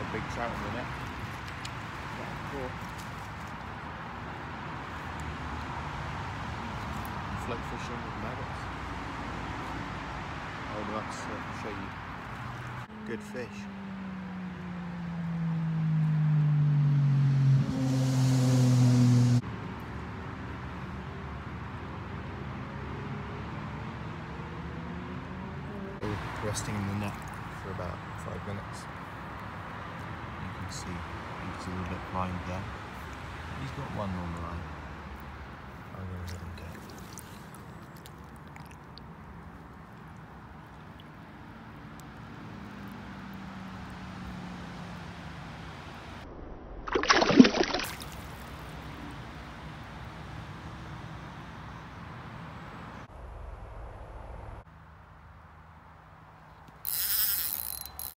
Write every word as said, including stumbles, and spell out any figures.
a big trout in the net. Yeah, cool. Float fishing with maggots. Hold them up so I can show you. Good fish. Resting in the net for about five minutes. You can see he's a little bit primed there. He's got one on the line. I'm going to let him go.